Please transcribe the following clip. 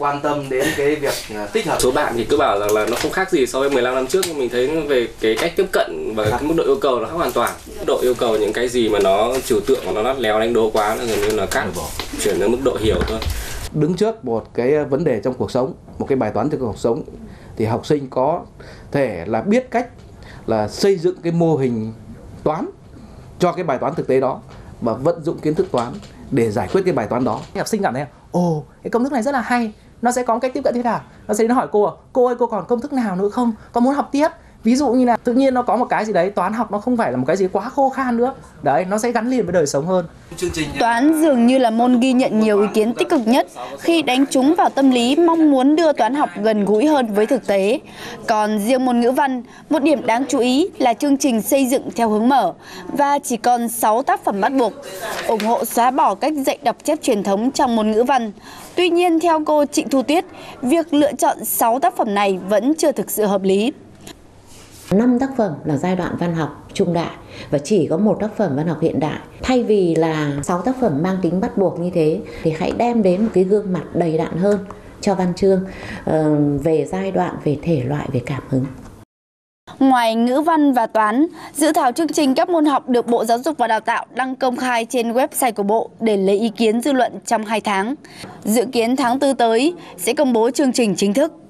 quan tâm đến cái việc tích hợp. Số bạn thì cứ bảo rằng là nó không khác gì so với 15 năm trước, nhưng mình thấy về cái cách tiếp cận và cái mức độ yêu cầu nó khác hoàn toàn. Mức độ yêu cầu những cái gì mà nó trừu tượng và nó lắt léo đánh đố quá là gần như là cắt bỏ, chuyển đến mức độ hiểu thôi. Đứng trước một cái vấn đề trong cuộc sống, một cái bài toán trong cuộc sống, thì học sinh có thể là biết cách là xây dựng cái mô hình toán cho cái bài toán thực tế đó và vận dụng kiến thức toán để giải quyết cái bài toán đó. Học sinh cảm thấy ồ, cái công thức này rất là hay, nó sẽ có một cách tiếp cận thế nào. Nó sẽ đến hỏi cô ơi cô còn công thức nào nữa không? Con muốn học tiếp. Ví dụ như là tự nhiên nó có một cái gì đấy, toán học nó không phải là một cái gì quá khô khan nữa. Đấy, nó sẽ gắn liền với đời sống hơn. Toán dường như là môn ghi nhận nhiều ý kiến tích cực nhất khi đánh trúng vào tâm lý mong muốn đưa toán học gần gũi hơn với thực tế. Còn riêng môn ngữ văn, một điểm đáng chú ý là chương trình xây dựng theo hướng mở và chỉ còn 6 tác phẩm bắt buộc, ủng hộ xóa bỏ cách dạy đọc chép truyền thống trong môn ngữ văn. Tuy nhiên, theo cô Trịnh Thu Tuyết, việc lựa chọn 6 tác phẩm này vẫn chưa thực sự hợp lý. 5 tác phẩm là giai đoạn văn học trung đại và chỉ có 1 tác phẩm văn học hiện đại. Thay vì là 6 tác phẩm mang tính bắt buộc như thế thì hãy đem đến một cái gương mặt đầy đặn hơn cho văn chương về giai đoạn, về thể loại, về cảm hứng. Ngoài ngữ văn và toán, dự thảo chương trình các môn học được Bộ Giáo dục và Đào tạo đăng công khai trên website của Bộ để lấy ý kiến dư luận trong 2 tháng. Dự kiến tháng 4 tới sẽ công bố chương trình chính thức.